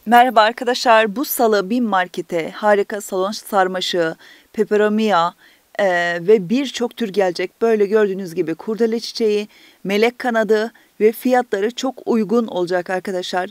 Merhaba arkadaşlar. Bu salı BİM Market'e harika salon sarmaşığı, peperomia ve birçok tür gelecek. Böyle gördüğünüz gibi kurdele çiçeği, melek kanadı ve fiyatları çok uygun olacak arkadaşlar.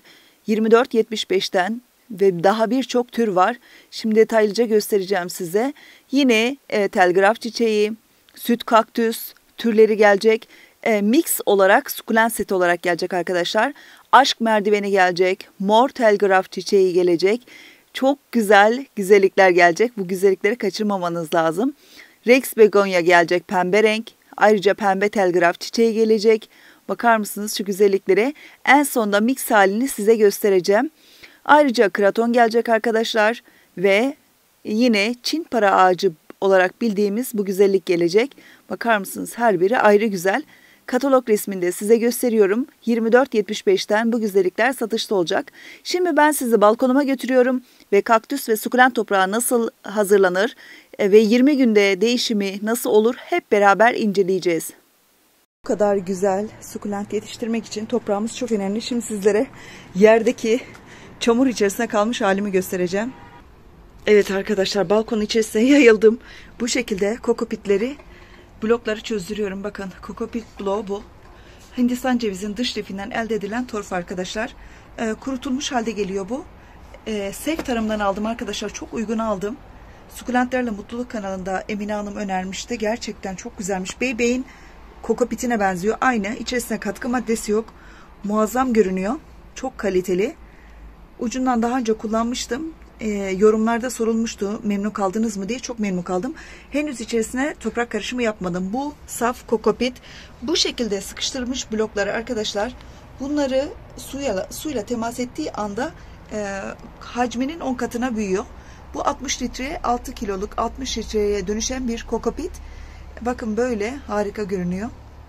24.75'ten ve daha birçok tür var. Şimdi detaylıca göstereceğim size. Yine telgraf çiçeği, süt kaktüs türleri gelecek. Mix olarak sukulent seti olarak gelecek arkadaşlar. Aşk merdiveni gelecek. Mor telgraf çiçeği gelecek. Çok güzel güzellikler gelecek. Bu güzellikleri kaçırmamanız lazım. Rex begonya gelecek, pembe renk. Ayrıca pembe telgraf çiçeği gelecek. Bakar mısınız şu güzelliklere? En sonda mix halini size göstereceğim. Ayrıca kraton gelecek arkadaşlar. Ve yine Çin para ağacı olarak bildiğimiz bu güzellik gelecek. Bakar mısınız? Her biri ayrı güzel. Katalog resminde size gösteriyorum. 24.75'ten bu güzellikler satışta olacak. Şimdi ben sizi balkonuma götürüyorum ve kaktüs ve sukulent toprağı nasıl hazırlanır ve 20 günde değişimi nasıl olur hep beraber inceleyeceğiz. Bu kadar güzel sukulent yetiştirmek için toprağımız çok önemli. Şimdi sizlere yerdeki çamur içerisine kalmış halimi göstereceğim. Evet arkadaşlar, balkonun içerisine yayıldım. Bu şekilde kokopitleri, blokları çözdürüyorum. Bakın, kokopit bloğu bu. Hindistan cevizinin dış lifinden elde edilen torf arkadaşlar. Kurutulmuş halde geliyor bu. Sek tarımdan aldım arkadaşlar. Çok uygun aldım. Sukulentlerle Mutluluk kanalında Emine Hanım önermişti. Gerçekten çok güzelmiş. Bebeğin kokopitine benziyor. Aynı. İçerisine katkı maddesi yok. Muazzam görünüyor. Çok kaliteli. Ucundan daha önce kullanmıştım. Yorumlarda sorulmuştu memnun kaldınız mı diye. Çok memnun kaldım. Henüz içerisine toprak karışımı yapmadım. Bu saf kokopit. Bu şekilde sıkıştırılmış blokları arkadaşlar, bunları suyla temas ettiği anda hacminin 10 katına büyüyor. Bu 60 litreye 6 kiloluk 60 litreye dönüşen bir kokopit. Bakın böyle harika görünüyor.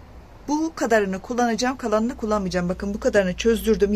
Bu kadarını kullanacağım, kalanını kullanmayacağım. Bakın bu kadarını çözdürdüm.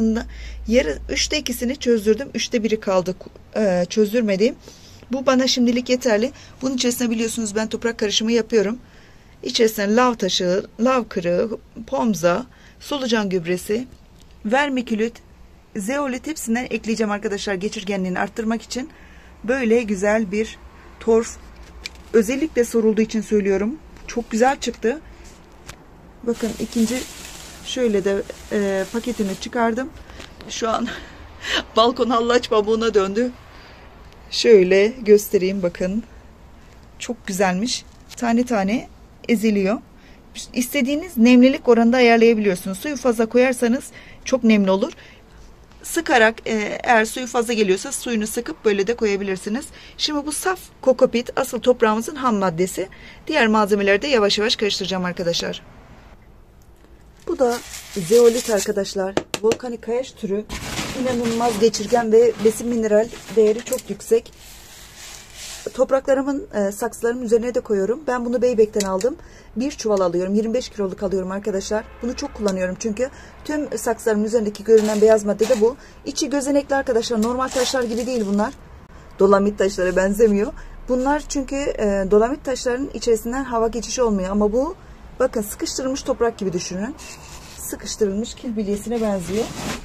Üçte ikisini çözdürdüm. 1/3 kaldı çözdürmediğim. Bu bana şimdilik yeterli. Bunun içerisine biliyorsunuz ben toprak karışımı yapıyorum. İçerisine lav taşı, lav kırığı, pomza, solucan gübresi, vermikülit, zeolit hepsinden ekleyeceğim arkadaşlar, geçirgenliğini arttırmak için. Böyle güzel bir torf. Özellikle sorulduğu için söylüyorum. Çok güzel çıktı. Bakın ikinci şöyle de paketini çıkardım. Şu an balkon hallaç pamuğuna döndü. Şöyle göstereyim, bakın. Çok güzelmiş. Tane tane eziliyor. İstediğiniz nemlilik oranında ayarlayabiliyorsunuz. Suyu fazla koyarsanız çok nemli olur. Sıkarak eğer suyu fazla geliyorsa suyunu sıkıp böyle de koyabilirsiniz. Şimdi bu saf kokopit asıl toprağımızın ham maddesi. Diğer malzemeleri de yavaş yavaş karıştıracağım arkadaşlar. Bu da zeolit arkadaşlar. Volkanik kayaç türü. İnanılmaz geçirgen ve besin mineral değeri çok yüksek. Topraklarımın, saksılarımın üzerine de koyuyorum. Ben bunu Beybek'ten aldım. Bir çuval alıyorum. 25 kiloluk alıyorum arkadaşlar. Bunu çok kullanıyorum çünkü tüm saksılarımın üzerindeki görünen beyaz madde de bu. İçi gözenekli arkadaşlar. Normal taşlar gibi değil bunlar. Dolamit taşlara benzemiyor. Bunlar çünkü dolamit taşlarının içerisinden hava geçişi olmuyor. Ama bu, bakın, sıkıştırılmış toprak gibi düşünün. Sıkıştırılmış kil bilyesine benziyor.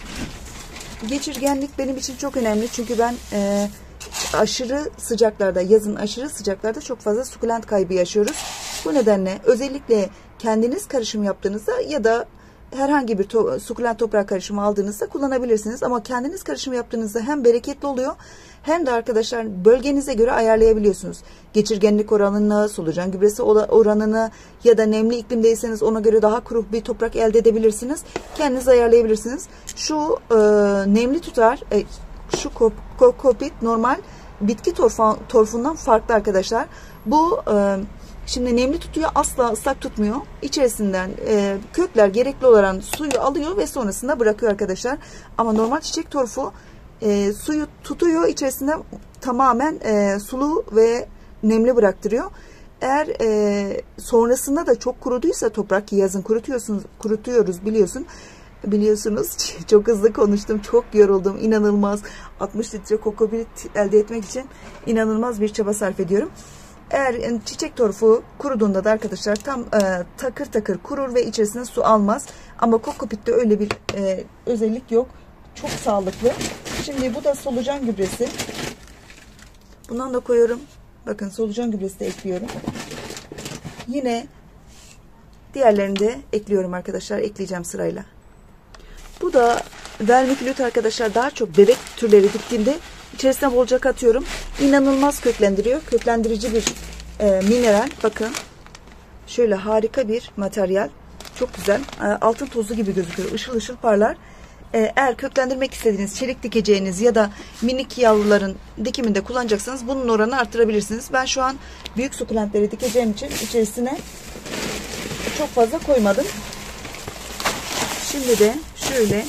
Geçirgenlik benim için çok önemli. Çünkü ben aşırı sıcaklarda, yazın aşırı sıcaklarda çok fazla sukulent kaybı yaşıyoruz. Bu nedenle özellikle kendiniz karışım yaptığınızda ya da herhangi bir sukulent toprak karışımı aldığınızda kullanabilirsiniz. Ama kendiniz karışım yaptığınızda hem bereketli oluyor hem de arkadaşlar bölgenize göre ayarlayabiliyorsunuz. Geçirgenlik oranını, solucan gübresi oranını ya da nemli iklimdeyseniz ona göre daha kuru bir toprak elde edebilirsiniz. Kendiniz ayarlayabilirsiniz. Şu nemli tutar, şu kokopit normal bitki torfundan farklı arkadaşlar. Bu şimdi nemli tutuyor, asla ıslak tutmuyor. İçerisinden kökler gerekli olan suyu alıyor ve sonrasında bırakıyor arkadaşlar. Ama normal çiçek torfu suyu tutuyor, içerisinden tamamen sulu ve nemli bıraktırıyor. Eğer sonrasında da çok kuruduysa toprak, ki yazın kurutuyoruz biliyorsunuz. Çok hızlı konuştum, çok yoruldum, inanılmaz. 60 litre kokopit elde etmek için inanılmaz bir çaba sarf ediyorum. Eğer çiçek torfu kuruduğunda da arkadaşlar tam takır takır kurur ve içerisine su almaz. Ama kokopitte öyle bir özellik yok. Çok sağlıklı. Şimdi bu da solucan gübresi. Bundan da koyuyorum. Bakın solucan gübresi de ekliyorum. Yine diğerlerini de ekliyorum arkadaşlar. Ekleyeceğim sırayla. Bu da vermikülit arkadaşlar. Daha çok bebek türleri diktiğimde içerisine bolca katıyorum. İnanılmaz köklendiriyor. Köklendirici bir mineral. Bakın. Şöyle harika bir materyal. Çok güzel. Altın tozu gibi gözüküyor. Işıl ışıl parlar. Eğer köklendirmek istediğiniz, çelik dikeceğiniz ya da minik yavruların dikiminde kullanacaksanız bunun oranını arttırabilirsiniz. Ben şu an büyük sukulentleri dikeceğim için içerisine çok fazla koymadım. Şimdi de şöyle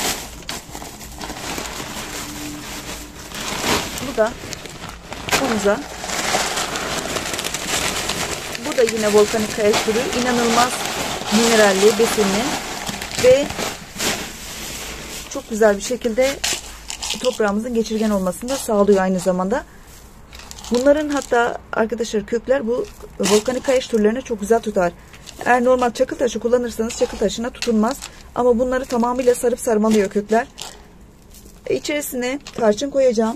bu da konuza, bu da yine volkanik kaya türü, inanılmaz mineralli, besinli ve çok güzel bir şekilde toprağımızın geçirgen olmasını da sağlıyor aynı zamanda. Bunların hatta arkadaşlar kökler bu volkanik kayaç türlerine çok güzel tutar. Eğer normal çakıl taşı kullanırsanız çakıl taşına tutunmaz. Ama bunları tamamıyla sarıp sarmalıyor kökler. İçerisine tarçın koyacağım.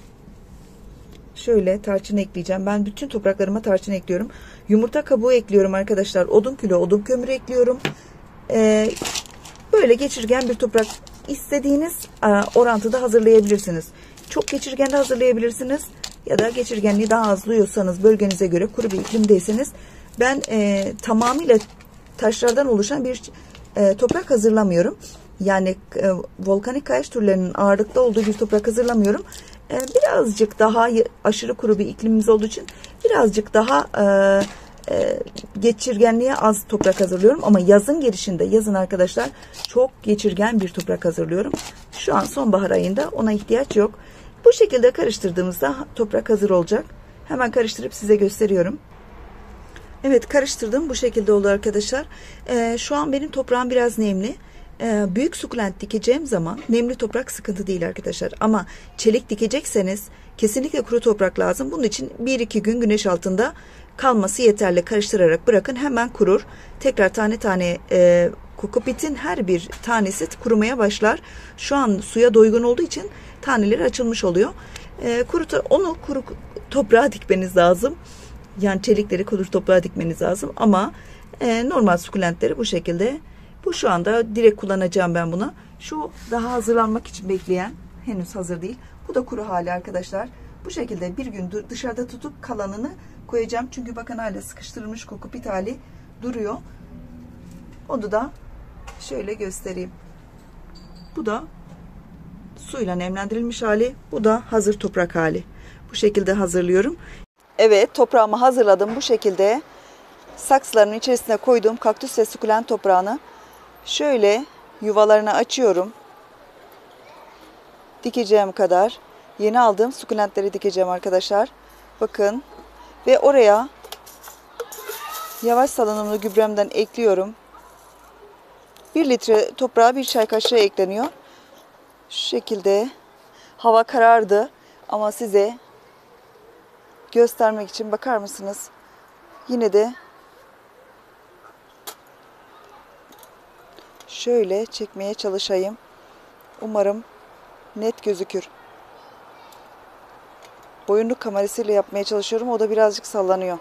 Şöyle tarçın ekleyeceğim. Ben bütün topraklarıma tarçın ekliyorum. Yumurta kabuğu ekliyorum arkadaşlar. Odun külü, odun kömürü ekliyorum. Böyle geçirgen bir toprak istediğiniz orantıda hazırlayabilirsiniz. Çok geçirgen de hazırlayabilirsiniz. Ya da geçirgenliği daha az duyuyorsanız, bölgenize göre kuru bir iklimdeyseniz, ben tamamıyla taşlardan oluşan bir toprak hazırlamıyorum. Yani volkanik kayaç türlerinin ağırlıkta olduğu bir toprak hazırlamıyorum. Birazcık daha aşırı kuru bir iklimimiz olduğu için birazcık daha geçirgenliğe az toprak hazırlıyorum. Ama yazın girişinde, yazın arkadaşlar çok geçirgen bir toprak hazırlıyorum. Şu an sonbahar ayında ona ihtiyaç yok. Bu şekilde karıştırdığımızda toprak hazır olacak. Hemen karıştırıp size gösteriyorum. Evet, karıştırdım. Bu şekilde oldu arkadaşlar. Şu an benim toprağım biraz nemli. Büyük sukulent dikeceğim zaman nemli toprak sıkıntı değil arkadaşlar. Ama çelik dikecekseniz kesinlikle kuru toprak lazım. Bunun için 1-2 gün güneş altında kalması yeterli. Karıştırarak bırakın, hemen kurur. Tekrar tane tane kokopitin her bir tanesi kurumaya başlar. Şu an suya doygun olduğu için taneleri açılmış oluyor. Onu kuru toprağa dikmeniz lazım. Yani çelikleri kuru toprağa dikmeniz lazım. Ama normal sukulentleri bu şekilde. Bu şu anda direkt kullanacağım ben buna. Şu daha hazırlanmak için bekleyen, henüz hazır değil. Bu da kuru hali arkadaşlar. Bu şekilde bir gün dışarıda tutup kalanını koyacağım. Çünkü bakın hala sıkıştırılmış kokopit hali duruyor. Onu da şöyle göstereyim. Bu da suyla nemlendirilmiş hali. Bu da hazır toprak hali. Bu şekilde hazırlıyorum. Evet, toprağımı hazırladım. Bu şekilde saksıların içerisine koyduğum kaktüs ve sukulent toprağını şöyle yuvalarını açıyorum. Dikeceğim kadar yeni aldığım sukulentleri dikeceğim arkadaşlar. Bakın, ve oraya yavaş salınımlı gübremden ekliyorum. 1 litre toprağa 1 çay kaşığı ekleniyor. Şu şekilde. Hava karardı ama size göstermek için bakar mısınız? Yine de şöyle çekmeye çalışayım. Umarım net gözükür. Boyunluk kamerasıyla yapmaya çalışıyorum. O da birazcık sallanıyor.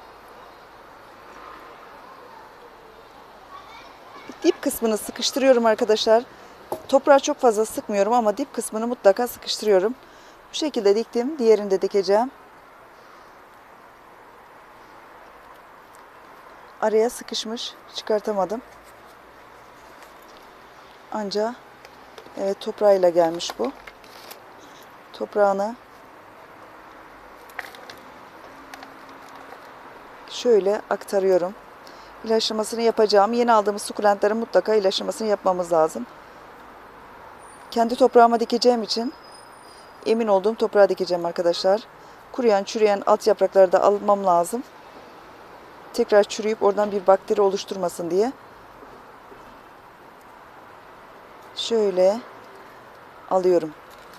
Dip kısmını sıkıştırıyorum arkadaşlar. Toprağı çok fazla sıkmıyorum ama dip kısmını mutlaka sıkıştırıyorum. Bu şekilde diktim. Diğerini de dikeceğim. Araya sıkışmış. Çıkartamadım. Anca evet, toprağıyla gelmiş bu. Toprağını şöyle aktarıyorum. İlaçlamasını yapacağım. Yeni aldığımız sukulentlerin mutlaka ilaçlamasını yapmamız lazım. Kendi toprağıma dikeceğim için emin olduğum toprağa dikeceğim arkadaşlar. Kuruyan, çürüyen alt yaprakları da almam lazım. Tekrar çürüyüp oradan bir bakteri oluşturmasın diye. Şöyle alıyorum.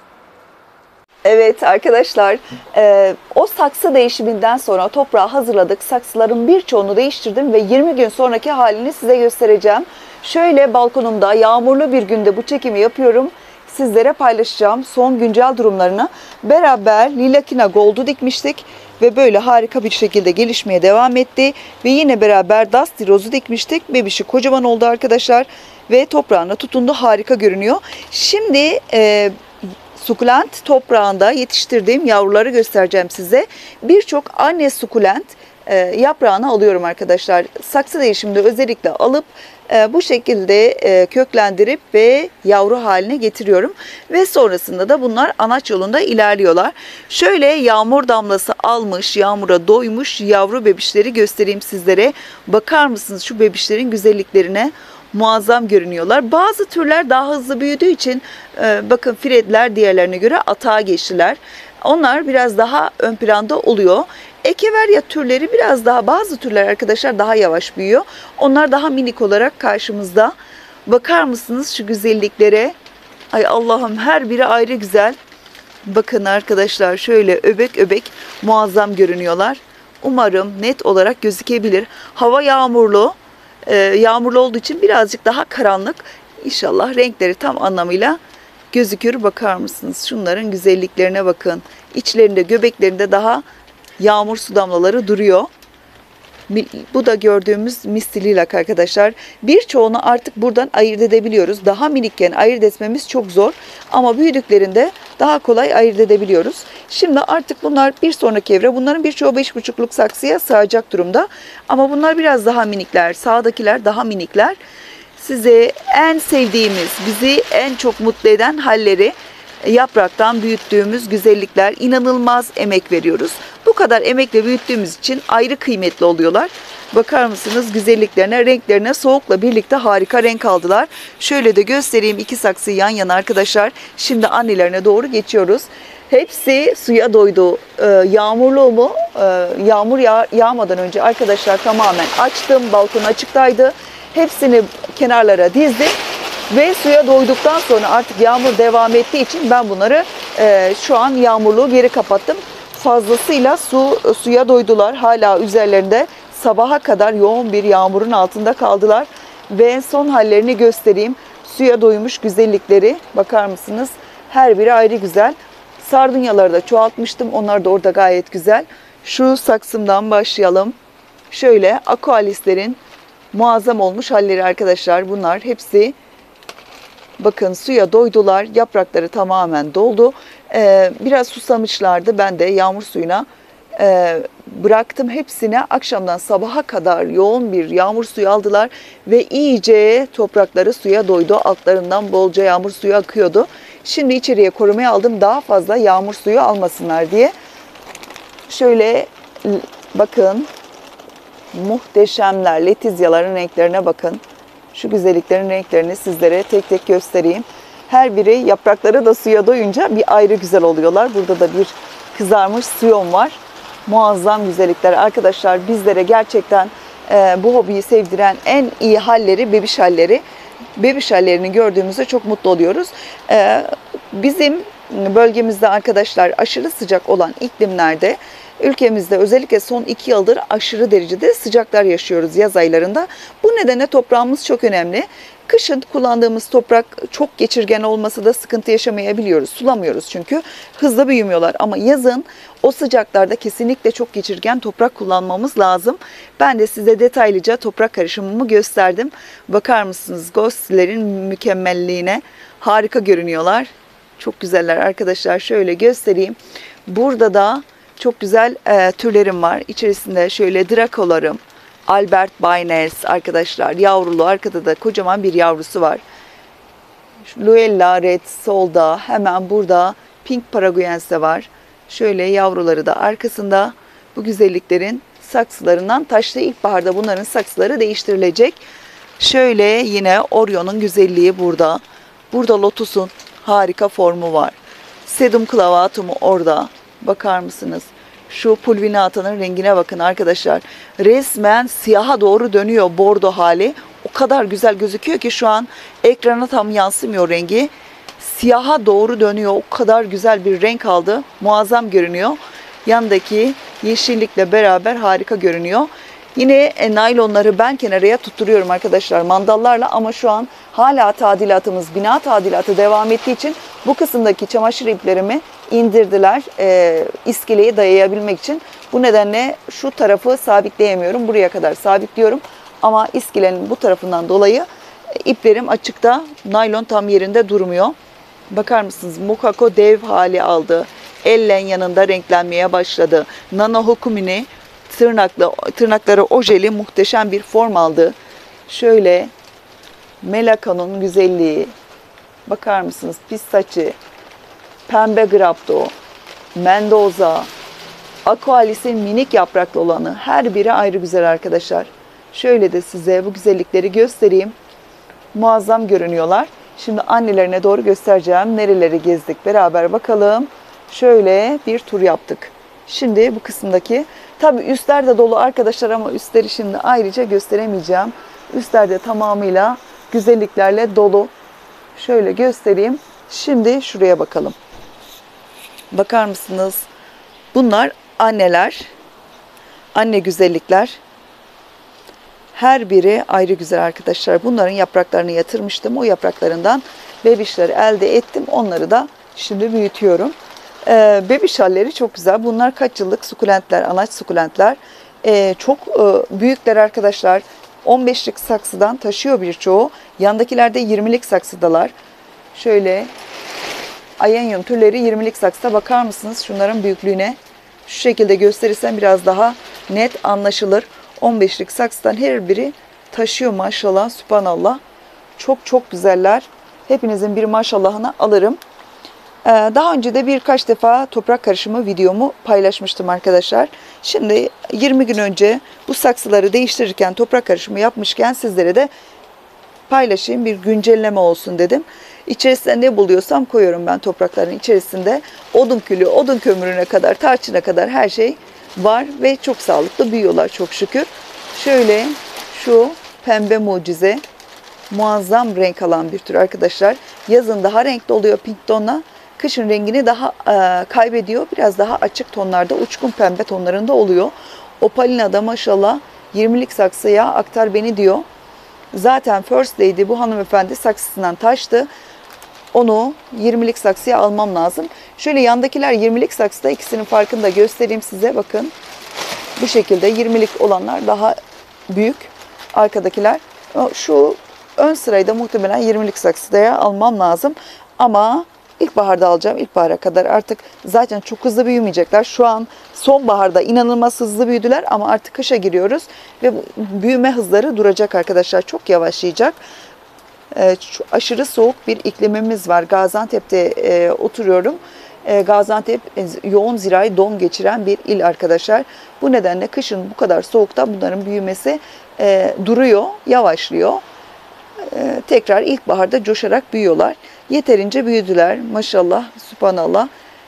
Evet arkadaşlar, o saksı değişiminden sonra toprağı hazırladık. Saksıların birçoğunu değiştirdim ve 20 gün sonraki halini size göstereceğim. Şöyle balkonumda yağmurlu bir günde bu çekimi yapıyorum. sizlere paylaşacağım son güncel durumlarını. Beraber Lilakina Gold'u dikmiştik ve böyle harika bir şekilde gelişmeye devam etti. Ve yine beraber Dusty Rose'u dikmiştik. Bebişi kocaman oldu arkadaşlar ve toprağına tutundu, harika görünüyor. Şimdi sukulent toprağında yetiştirdiğim yavruları göstereceğim size. Birçok anne sukulent yaprağını alıyorum arkadaşlar. Saksı değişiminde özellikle alıp bu şekilde köklendirip ve yavru haline getiriyorum. Ve sonrasında da bunlar anaç yolunda ilerliyorlar. Şöyle yağmur damlası almış, yağmura doymuş yavru bebişleri göstereyim sizlere. Bakar mısınız şu bebişlerin güzelliklerine? Muazzam görünüyorlar. Bazı türler daha hızlı büyüdüğü için bakın Fredler diğerlerine göre atağa geçtiler. Onlar biraz daha ön planda oluyor. Echeveria türleri biraz daha, bazı türler arkadaşlar daha yavaş büyüyor. Onlar daha minik olarak karşımızda. Bakar mısınız şu güzelliklere? Ay Allah'ım, her biri ayrı güzel. Bakın arkadaşlar, şöyle öbek öbek muazzam görünüyorlar. Umarım net olarak gözükebilir. Hava yağmurlu. Yağmurlu olduğu için birazcık daha karanlık. İnşallah renkleri tam anlamıyla gözükür. Bakar mısınız? Şunların güzelliklerine bakın. İçlerinde, göbeklerinde daha yağmur su damlaları duruyor. Bu da gördüğümüz misli lilak arkadaşlar. Birçoğunu artık buradan ayırt edebiliyoruz. Daha minikken ayırt etmemiz çok zor. Ama büyüdüklerinde daha kolay ayırt edebiliyoruz. Şimdi artık bunlar bir sonraki evre. Bunların birçoğu 5,5'luk saksıya sığacak durumda. Ama bunlar biraz daha minikler. Sağdakiler daha minikler. Size en sevdiğimiz, bizi en çok mutlu eden halleri, yapraktan büyüttüğümüz güzellikler, inanılmaz emek veriyoruz. Bu kadar emekle büyüttüğümüz için ayrı kıymetli oluyorlar. Bakar mısınız güzelliklerine, renklerine? Soğukla birlikte harika renk aldılar. Şöyle de göstereyim, iki saksı yan yana arkadaşlar. Şimdi annelerine doğru geçiyoruz. Hepsi suya doydu. Yağmurlu mu? Yağmur yağmadan önce arkadaşlar tamamen açtım. Balkon açıktaydı. Hepsini kenarlara dizdim. Ve suya doyduktan sonra artık yağmur devam ettiği için ben bunları şu an yağmurluğu geri kapattım. Fazlasıyla suya doydular. Hala üzerlerinde sabaha kadar yoğun bir yağmurun altında kaldılar. Ve son hallerini göstereyim. Suya doymuş güzellikleri. Bakar mısınız? Her biri ayrı güzel. Sardunyaları da çoğaltmıştım. Onlar da orada gayet güzel. Şu saksımdan başlayalım. Şöyle aqualislerin muazzam olmuş halleri arkadaşlar. Bunlar hepsi bakın suya doydular. Yaprakları tamamen doldu. Biraz susamışlardı. Ben de yağmur suyuna bıraktım hepsine. Akşamdan sabaha kadar yoğun bir yağmur suyu aldılar. Ve iyice toprakları suya doydu. Altlarından bolca yağmur suyu akıyordu. Şimdi içeriye korumaya aldım. Daha fazla yağmur suyu almasınlar diye. Şöyle bakın. Muhteşemler. Letizyaların renklerine bakın. Şu güzelliklerin renklerini sizlere tek tek göstereyim. Her biri yaprakları da suya doyunca bir ayrı güzel oluyorlar. Burada da bir kızarmış siyon var. Muazzam güzellikler. Arkadaşlar bizlere gerçekten bu hobiyi sevdiren en iyi halleri bebiş halleri. Bebiş hallerini gördüğümüzde çok mutlu oluyoruz. Bizim bölgemizde arkadaşlar aşırı sıcak olan iklimlerde, ülkemizde özellikle son 2 yıldır aşırı derecede sıcaklar yaşıyoruz yaz aylarında. Bu nedenle toprağımız çok önemli. Kışın kullandığımız toprak çok geçirgen olması da sıkıntı yaşamayabiliyoruz. Sulamıyoruz çünkü hızlı büyümüyorlar. Ama yazın o sıcaklarda kesinlikle çok geçirgen toprak kullanmamız lazım. Ben de size detaylıca toprak karışımımı gösterdim. Bakar mısınız ghostlerin mükemmelliğine? Harika görünüyorlar. Çok güzeller arkadaşlar. Şöyle göstereyim. Burada da çok güzel türlerim var. İçerisinde şöyle drakolarım, Albert Bayners arkadaşlar, yavrulu, arkada da kocaman bir yavrusu var. Luella Red solda, hemen burada Pink Paraguayens de var. Şöyle yavruları da arkasında. Bu güzelliklerin saksılarından taşlı ilkbaharda bunların saksıları değiştirilecek. Şöyle yine Orion'un güzelliği burada. Burada Lotus'un harika formu var. Sedum clavatum'u orada. Bakar mısınız? Şu pulvinata'nın rengine bakın arkadaşlar. Resmen siyaha doğru dönüyor bordo hali. O kadar güzel gözüküyor ki şu an ekrana tam yansımıyor rengi. Siyaha doğru dönüyor. O kadar güzel bir renk aldı. Muazzam görünüyor. Yandaki yeşillikle beraber harika görünüyor. Yine naylonları ben kenarıya tutturuyorum arkadaşlar mandallarla, ama şu an hala tadilatımız, bina tadilatı devam ettiği için bu kısımdaki çamaşır iplerimi indirdiler iskeleye dayayabilmek için. Bu nedenle şu tarafı sabitleyemiyorum. Buraya kadar sabitliyorum. Ama iskelenin bu tarafından dolayı iplerim açıkta. Naylon tam yerinde durmuyor. Bakar mısınız? Mukako dev hali aldı. Ellen yanında renklenmeye başladı. Nano Hokumine tırnakları ojeli muhteşem bir form aldı. Şöyle Melaka'nın güzelliği. Bakar mısınız? Pistachi, Pembe Grapto, Mendoza, Aqualis'in minik yapraklı olanı. Her biri ayrı güzel arkadaşlar. Şöyle de size bu güzellikleri göstereyim. Muazzam görünüyorlar. Şimdi annelerine doğru göstereceğim. Nereleri gezdik beraber bakalım. Şöyle bir tur yaptık. Şimdi bu kısımdaki, tabii üstler de dolu arkadaşlar, ama üstleri şimdi ayrıca gösteremeyeceğim. Üstler de tamamıyla güzelliklerle dolu. Şöyle göstereyim. Şimdi şuraya bakalım. Bakar mısınız? Bunlar anneler. Anne güzellikler. Her biri ayrı güzel arkadaşlar. Bunların yapraklarını yatırmıştım. O yapraklarından bebişleri elde ettim. Onları da şimdi büyütüyorum. Bebiş halleri çok güzel. Bunlar kaç yıllık sukulentler, anaç sukulentler. Çok büyükler arkadaşlar. 15'lik saksıdan taşıyor birçoğu. Yandakilerde 20'lik saksıdalar. Şöyle ayenyum türleri 20'lik saksıda, bakar mısınız şunların büyüklüğüne? Şu şekilde gösterirsem biraz daha net anlaşılır. 15'lik saksıdan her biri taşıyor maşallah, subhanallah. Çok çok güzeller. Hepinizin bir maşallahını alırım. Daha önce de birkaç defa toprak karışımı videomu paylaşmıştım arkadaşlar. Şimdi 20 gün önce bu saksıları değiştirirken, toprak karışımı yapmışken sizlere de paylaşayım, bir güncelleme olsun dedim. İçerisinde ne buluyorsam koyuyorum ben toprakların içerisinde. Odun külü, odun kömürüne kadar, tarçına kadar her şey var ve çok sağlıklı büyüyorlar çok şükür. Şöyle şu pembe mucize, muazzam renk alan bir tür arkadaşlar. Yazın daha renkli oluyor pink tonla. Kışın rengini daha kaybediyor. Biraz daha açık tonlarda, uçkun pembe tonlarında oluyor. Opalina'da maşallah 20'lik saksıya aktar beni diyor. Zaten First Lady bu hanımefendi saksısından taştı. Onu 20'lik saksıya almam lazım. Şöyle yandakiler 20'lik saksıda, ikisinin farkını da göstereyim size. Bakın bu şekilde 20'lik olanlar daha büyük. Arkadakiler. Şu ön sırayı da muhtemelen 20'lik saksıya almam lazım. Ama İlkbaharda alacağım. İlkbahara kadar artık zaten çok hızlı büyümeyecekler. Şu an sonbaharda inanılmaz hızlı büyüdüler ama artık kışa giriyoruz ve büyüme hızları duracak arkadaşlar. Çok yavaşlayacak. Aşırı soğuk bir iklimimiz var. Gaziantep'te oturuyorum. Gaziantep yoğun zirai don geçiren bir il arkadaşlar. Bu nedenle kışın bu kadar soğukta bunların büyümesi duruyor, yavaşlıyor. Tekrar ilkbaharda coşarak büyüyorlar. Yeterince büyüdüler. Maşallah, subhanallah.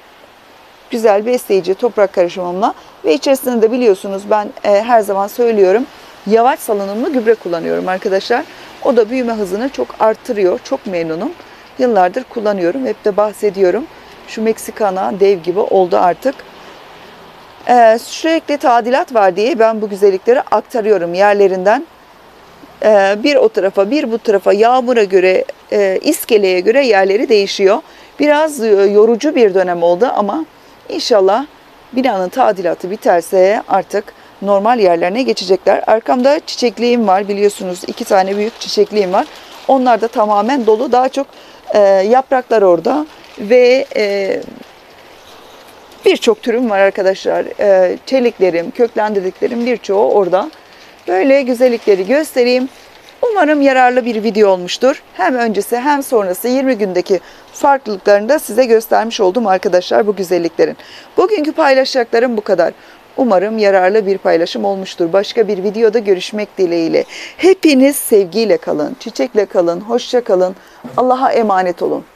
Güzel besleyici toprak karışımımla ve içerisinde de biliyorsunuz ben her zaman söylüyorum, yavaş salınımlı gübre kullanıyorum arkadaşlar. O da büyüme hızını çok arttırıyor. Çok memnunum. Yıllardır kullanıyorum. Hep de bahsediyorum. Şu Meksikana dev gibi oldu artık. Sürekli tadilat var diye ben bu güzellikleri aktarıyorum yerlerinden. Bir o tarafa, bir bu tarafa, yağmura göre, iskeleye göre yerleri değişiyor. Biraz yorucu bir dönem oldu ama inşallah binanın tadilatı biterse artık normal yerlerine geçecekler. Arkamda çiçekliğim var, biliyorsunuz 2 tane büyük çiçekliğim var. Onlar da tamamen dolu. Daha çok yapraklar orada ve birçok türüm var arkadaşlar. Çeliklerim, köklendirdiklerim birçoğu orada. Böyle güzellikleri göstereyim. Umarım yararlı bir video olmuştur. Hem öncesi hem sonrası 20 gündeki farklılıklarını da size göstermiş oldum arkadaşlar bu güzelliklerin. Bugünkü paylaşacaklarım bu kadar. Umarım yararlı bir paylaşım olmuştur. Başka bir videoda görüşmek dileğiyle. Hepiniz sevgiyle kalın, çiçekle kalın, hoşça kalın. Allah'a emanet olun.